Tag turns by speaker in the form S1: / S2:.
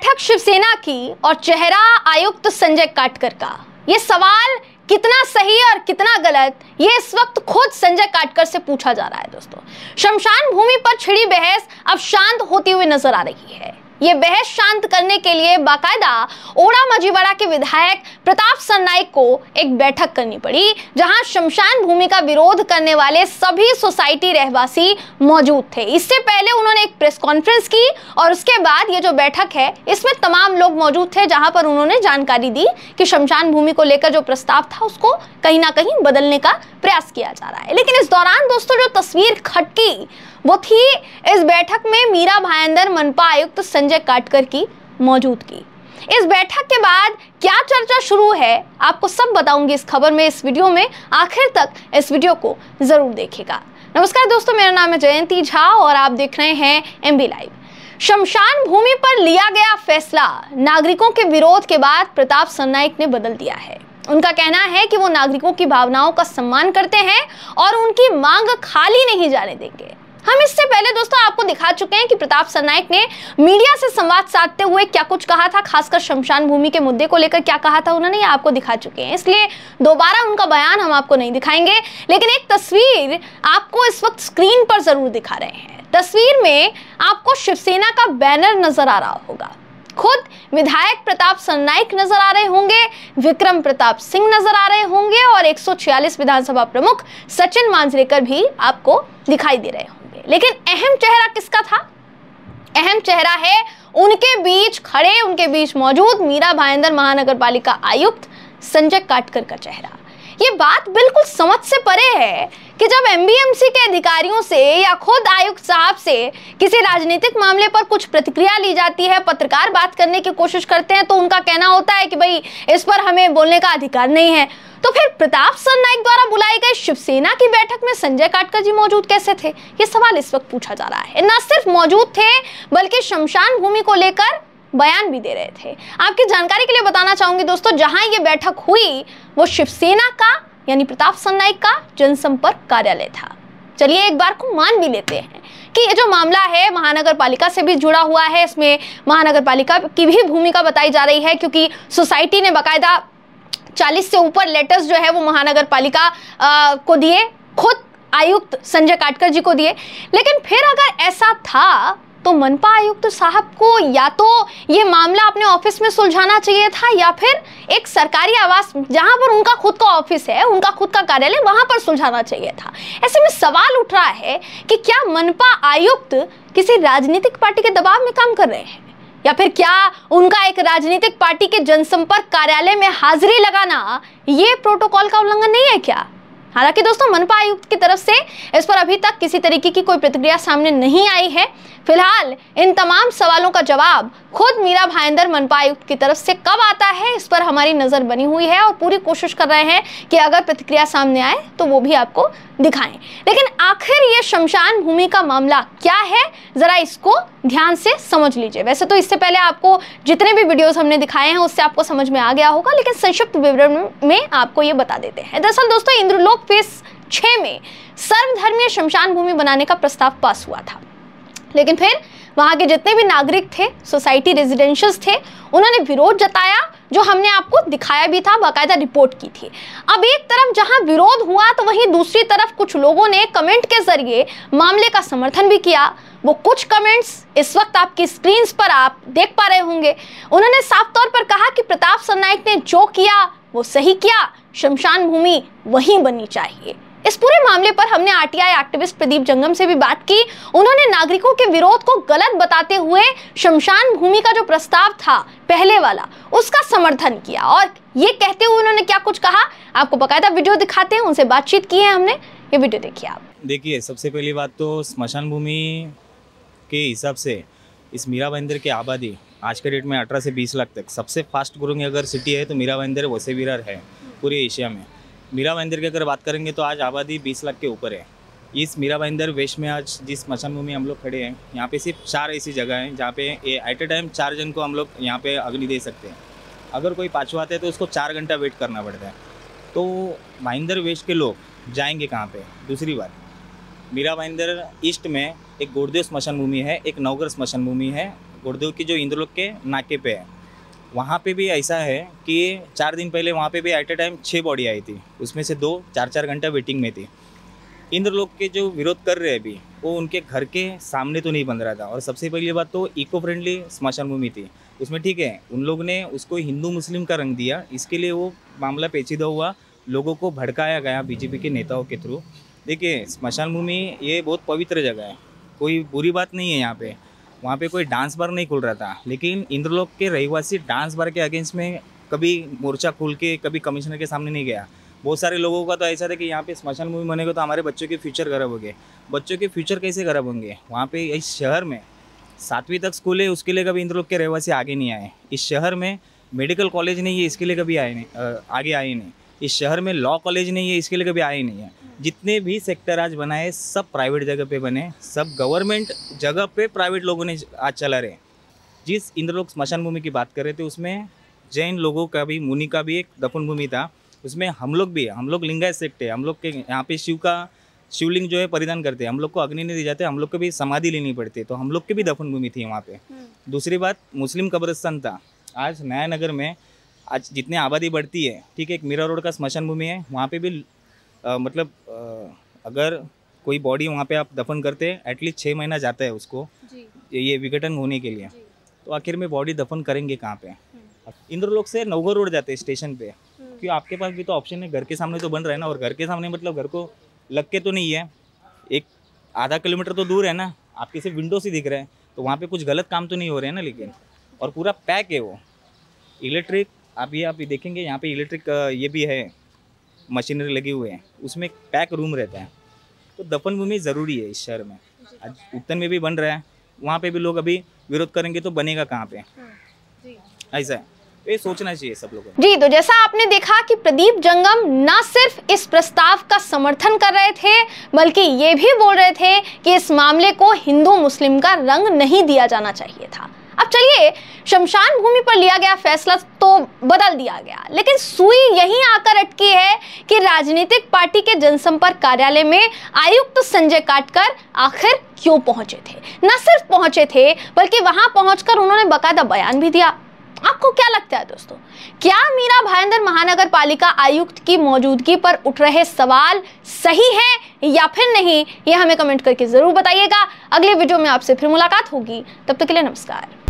S1: बैठक शिवसेना की और चेहरा आयुक्त संजय काटकर का। ये सवाल कितना सही और कितना गलत, ये इस वक्त खुद संजय काटकर से पूछा जा रहा है। दोस्तों, शमशान भूमि पर छिड़ी बहस अब शांत होती हुई नजर आ रही है। ये बहस शांत करने के लिए बाकायदा ओड़ा मजीवाड़ा के विधायक प्रताप सरनाईक को एक बैठक करनी पड़ी, जहां शमशान भूमि का विरोध करने वाले सभी सोसाइटी रहवासी मौजूद थे। इससे पहले उन्होंने एक प्रेस कॉन्फ्रेंस की और उसके बाद ये जो बैठक है इसमें तमाम लोग मौजूद थे, जहां पर उन्होंने जानकारी दी कि शमशान भूमि को लेकर जो प्रस्ताव था उसको कहीं ना कहीं बदलने का प्रयास किया जा रहा है। लेकिन इस दौरान दोस्तों जो तस्वीर खटकी वो थी इस बैठक में मीरा भायंदर मनपा आयुक्त संजय काटकर की मौजूदगी। इस बैठक के बाद क्या चर्चा शुरू है आपको सब बताऊंगी इस खबर में, इस वीडियो में। आखिर तक इस वीडियो को जरूर देखिएगा। नमस्कार दोस्तों, मेरा नाम है जयंती झा और आप देख रहे हैं MB लाइव। शमशान भूमि पर लिया गया फैसला नागरिकों के विरोध के बाद प्रताप सरनाईक ने बदल दिया है। उनका कहना है कि वो नागरिकों की भावनाओं का सम्मान करते हैं और उनकी मांग खाली नहीं जाने देंगे। हम इससे पहले दोस्तों आपको दिखा चुके हैं कि प्रताप सरनाईक ने मीडिया से संवाद साधते हुए क्या कुछ कहा था, खासकर शमशान भूमि के मुद्दे को लेकर क्या कहा था उन्होंने, ये आपको दिखा चुके हैं। इसलिए दोबारा उनका बयान हम आपको नहीं दिखाएंगे, लेकिन एक तस्वीर आपको इस वक्त स्क्रीन पर जरूर दिखा रहे हैं। तस्वीर में आपको शिवसेना का बैनर नजर आ रहा होगा, खुद विधायक प्रताप सरनाईक नजर आ रहे होंगे, विक्रम प्रताप सिंह नजर आ रहे होंगे और 146 विधानसभा प्रमुख सचिन मांजरेकर भी आपको दिखाई दे रहे होंगे। लेकिन अहम चेहरा किसका था? अहम चेहरा है उनके बीच खड़े, उनके बीच मौजूद मीरा भायंदर महानगर पालिका आयुक्त संजय काटकर का चेहरा। ये बात बिल्कुल समझ से परे है कि जब MBMC के अधिकारियों से या खुद आयुक्त साहब से किसी राजनीतिक मामले पर कुछ प्रतिक्रिया ली जाती है, पत्रकार बात करने की कोशिश करते हैं, तो उनका कहना होता है कि भाई इस पर हमें बोलने का अधिकार नहीं है। तो फिर प्रताप सरनाईक द्वारा बुलाई गई शिवसेना की बैठक में संजय काटकर जी मौजूद कैसे थे? ये सवाल इस वक्त पूछा जा रहा है। न सिर्फ मौजूद थे बल्कि शमशान भूमि को लेकर बयान भी दे रहे थे। आपकी जानकारी के लिए बताना चाहूंगी दोस्तों, जहां ये बैठक हुई वो शिवसेना का यानी प्रताप सरनाईक का जनसंपर्क कार्यालय था। चलिए एक बार को मान भी लेते हैं कि ये जो मामला है महानगर पालिका से भी जुड़ा हुआ है, इसमें महानगर पालिका की भी भूमिका बताई जा रही है, क्योंकि सोसाइटी ने बाकायदा 40 से ऊपर लेटर्स जो है वो महानगर पालिका को दिए, खुद आयुक्त संजय काटकर जी को दिए। लेकिन फिर अगर ऐसा था तो मनपा आयुक्त साहब को या तो ये मामला अपने ऑफिस में सुलझाना चाहिए था या फिर एक सरकारी आवास जहां पर उनका खुद का ऑफिस है, उनका खुद का कार्यालय, वहां पर सुलझाना चाहिए था। ऐसे में सवाल उठ रहा है कि क्या मनपा आयुक्त किसी राजनीतिक पार्टी के दबाव में काम कर रहे हैं या फिर क्या उनका एक राजनीतिक पार्टी के जनसंपर्क कार्यालय में हाजिरी लगाना ये प्रोटोकॉल का उल्लंघन नहीं है क्या? हालांकि दोस्तों मनपा आयुक्त की तरफ से इस पर अभी तक किसी तरीके की कोई प्रतिक्रिया सामने नहीं आई है। फिलहाल इन तमाम सवालों का जवाब खुद मीरा भायंदर मनपा आयुक्त की तरफ से कब आता है इस पर हमारी नजर बनी हुई है और पूरी कोशिश कर रहे हैं कि अगर प्रतिक्रिया सामने आए तो वो भी आपको दिखाएं। लेकिन आखिर ये शमशान भूमि का मामला क्या है, जरा इसको ध्यान से समझ लीजिए। वैसे तो इससे पहले आपको जितने भी वीडियोस हमने दिखाए हैं उससे आपको समझ में आ गया होगा, लेकिन संक्षिप्त विवरण में आपको ये बता देते हैं। दरअसल दोस्तों इंद्रलोक फेज 6 में सर्वधर्मीय शमशान भूमि बनाने का प्रस्ताव पास हुआ था, लेकिन फिर वहां के जितने भी नागरिक थे, सोसाइटी रेजिडेंशियल्स थे, उन्होंने विरोध जताया, जो हमने आपको दिखाया भी था, बाकायदा रिपोर्ट की थी। अब एक तरफ जहां विरोध हुआ तो वहीं दूसरी तरफ कुछ लोगों ने कमेंट के जरिए मामले का समर्थन भी किया। वो कुछ कमेंट्स इस वक्त आपकी स्क्रीन पर आप देख पा रहे होंगे। उन्होंने साफ तौर पर कहा कि प्रताप सरनाईक ने जो किया वो सही किया, शमशान भूमि वहीं बननी चाहिए। इस पूरे मामले पर हमने RTI एक्टिविस्ट प्रदीप जंगम से भी बात की। उन्होंने नागरिकों के विरोध को गलत बताते हुए शमशान भूमि का जो प्रस्ताव था पहले वाला उसका समर्थन किया और ये कहते हुए उन्होंने क्या कुछ कहा आपको बकायदा वीडियो दिखाते हैं, उनसे बातचीत की है हमने, ये वीडियो देखिए आप।
S2: देखिए, सबसे पहली बात तो स्मशान भूमि के हिसाब से इस मीरा भायंदर की आबादी आज के डेट में 18 से 20 लाख तक सबसे फास्ट ग्रोइंग अगर सिटी है तो मीरा भायंदर वैसे विरार है पूरे एशिया में। मीरा भायंदर की अगर बात करेंगे तो आज आबादी 20 लाख के ऊपर है। इस मीरा भायंदर वेस्ट में आज जिस स्मशान भूमि हम लोग खड़े हैं, यहाँ पे सिर्फ 4 ऐसी जगह हैं जहाँ पे एट ए टाइम 4 जन को हम लोग यहाँ पे अग्नि दे सकते हैं। अगर कोई पाँचवा आता है तो उसको 4 घंटा वेट करना पड़ता है। तो भायंदर वेस्ट के लोग जाएंगे कहाँ पे? दूसरी बात, मीरा भायंदर ईस्ट में एक गोरदेव स्मशान भूमि है, एक नवगर स्मशान भूमि है, गुड़देव की जो इंद्रलोक के नाके पे है, वहाँ पे भी ऐसा है कि 4 दिन पहले वहाँ पे भी एट ए टाइम 6 बॉडी आई थी, उसमें से 2 4-4 घंटा वेटिंग में थी। इंद्रलोक के जो विरोध कर रहे हैं अभी, वो उनके घर के सामने तो नहीं बन रहा था। और सबसे पहली बात तो इको फ्रेंडली स्मशान भूमि थी, उसमें ठीक है उन लोग ने उसको हिंदू मुस्लिम का रंग दिया, इसके लिए वो मामला पेचीदा हुआ, लोगों को भड़काया गया बीजेपी के नेताओं के थ्रू। देखिए स्मशान भूमि ये बहुत पवित्र जगह है, कोई बुरी बात नहीं है यहाँ पे, वहाँ पे कोई डांस बार नहीं खुल रहा था, लेकिन इंद्रलोक के रहवासी डांस बार के अगेंस्ट में कभी मोर्चा खोल के कभी कमिश्नर के सामने नहीं गया। बहुत सारे लोगों का तो ऐसा था कि यहाँ पे स्मशान भूमि बनेगा तो हमारे बच्चों के फ्यूचर खराब हो गए। बच्चों के फ्यूचर कैसे खराब होंगे? वहाँ पे इस शहर में 7वीं तक स्कूल है, उसके लिए कभी इंद्रलोक के रहवासी आगे नहीं आए। इस शहर में मेडिकल कॉलेज नहीं है, इसके लिए कभी आगे आए नहीं। इस शहर में लॉ कॉलेज नहीं है, इसके लिए कभी आए नहीं है। जितने भी सेक्टर आज बनाए सब प्राइवेट जगह पे बने, सब गवर्नमेंट जगह पे प्राइवेट लोगों ने आज चला रहे। जिस इंद्रलोक स्मशान भूमि की बात कर रहे थे उसमें जैन लोगों का भी, मुनि का भी एक दफन भूमि था, उसमें हम लोग लिंगायत सेक्ट है, हम लोग के यहाँ पे शिवलिंग जो है परिधान करते हैं, हम लोग को अग्नि नहीं दी जाते, हम लोग को भी समाधि लेनी पड़ती है, तो हम लोग की भी दफन भूमि थी वहाँ पे। दूसरी बात मुस्लिम कब्रिस्तान था। आज नया नगर में आज जितनी आबादी बढ़ती है, ठीक है, एक मीरा रोड का स्मशान भूमि है, वहाँ पे भी अगर कोई बॉडी वहाँ पे आप दफन करते हैं एटलीस्ट 6 महीना जाता है उसको ये विघटन होने के लिए, तो आखिर में बॉडी दफन करेंगे कहाँ पे? इंद्रलोक से नवघर रोड जाते हैं स्टेशन पे, क्योंकि आपके पास भी तो ऑप्शन है, घर के सामने तो बन रहा है ना, और घर के सामने मतलब घर को लग के तो नहीं है, एक आधा किलोमीटर तो दूर है ना, आपके सिर्फ विंडो से दिख रहा है, तो वहाँ पे कुछ गलत काम तो नहीं हो रहे हैं ना। लेकिन और पूरा पैक है वो इलेक्ट्रिक, आप देखेंगे यहाँ पे इलेक्ट्रिक ये भी है, मशीनरी लगी हुई है, उसमें पैक रूम रहता है। तो दफन भूमि ज़रूरी है इस शहर में। आज उत्तर में भी बन रहा है, वहाँ पे भी लोग अभी विरोध करेंगे तो बनेगा कहाँ पे? ऐसा है, ये सोचना चाहिए सब लोगों को।
S1: जी, तो जैसा आपने देखा कि प्रदीप जंगम ना सिर्फ इस प्रस्ताव का समर्थन कर रहे थे, बल्कि ये भी बोल रहे थे कि इस मामले को हिंदू मुस्लिम का रंग नहीं दिया जाना चाहिए था। अब चलिए, शमशान भूमि पर लिया गया फैसला तो बदल दिया गया, लेकिन सुई यहीं आकर अटकी है कि राजनीतिक पार्टी के जनसंपर्क कार्यालय में आयुक्त संजय काटकर आखिर क्यों पहुंचे थे। न सिर्फ पहुंचे थे, बल्कि वहां पहुंचकर उन्होंने बकायदा बयान भी दिया। आपको क्या लगता है दोस्तों, क्या मीरा भाईंदर महानगर पालिका आयुक्त की मौजूदगी पर उठ रहे सवाल सही है या फिर नहीं? ये हमें कमेंट करके जरूर बताइएगा। अगले वीडियो में आपसे फिर मुलाकात होगी, तब तक के लिए नमस्कार।